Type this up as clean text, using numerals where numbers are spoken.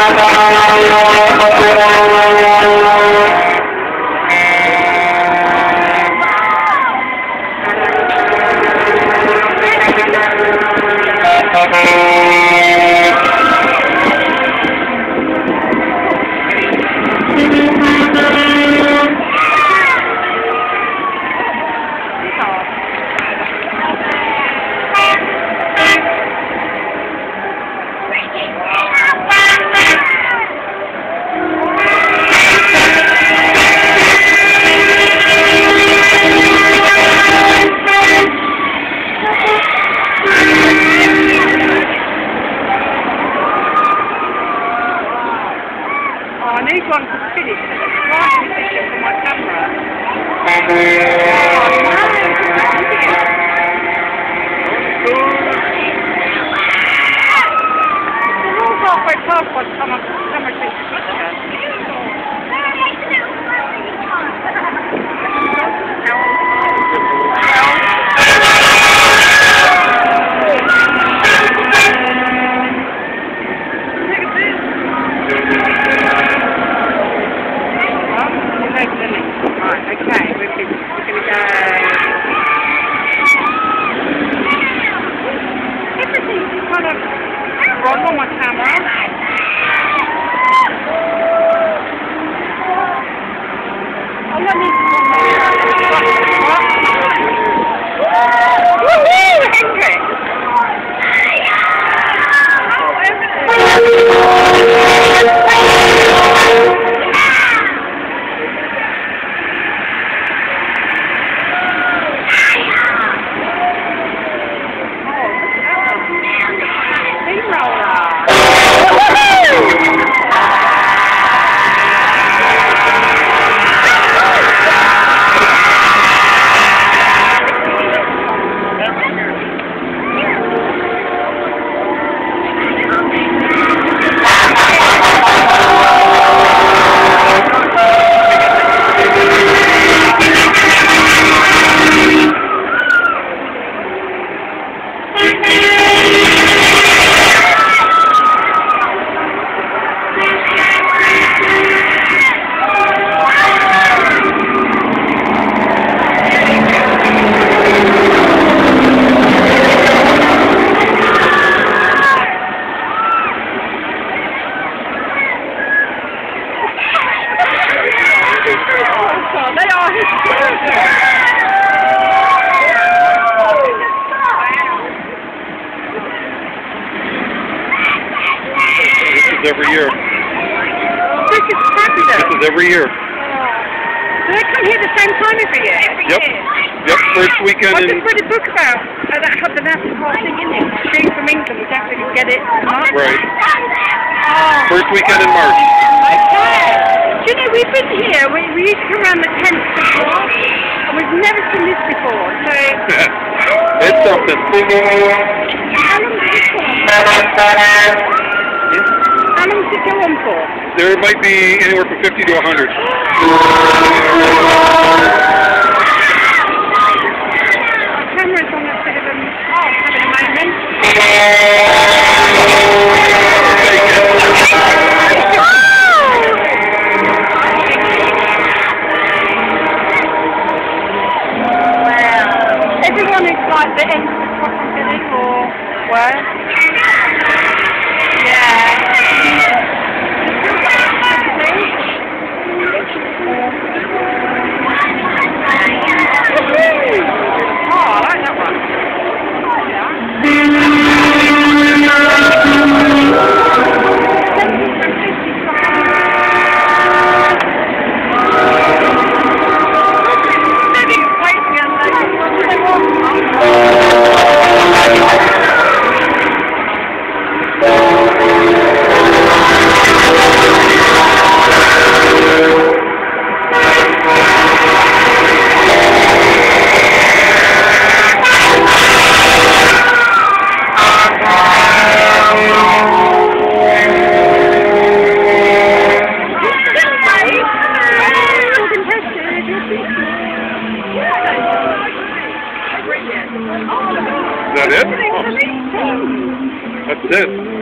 I need one to finish, but it's slightly bigger for my camera. It's all halfway past by the time my camera takes a picture. Right, okay, we're going to go. Everything's kind of wrong on my camera. Oh, I need to woohoo, Hendrik! They are hysterical. This is every year. This is fabulous. This is every year. Do they come here the same time every year? Yep. Yep, first weekend I in... just read a book about that had the national thing in it. Being from England, we definitely get it. Right. Oh. First weekend in March. Okay. Do you know, we've been here, we used to come around the 10th before, and we've never seen this before, so... It's something. How long does it go on? How long does it go on for? There might be anywhere from 50 to 100. Our camera's on a bit of a... Oh, having a moment. Everyone is like the end of the top I'm getting, or where? Yeah. Oh, I like that one. Is that it? Oh. That's it.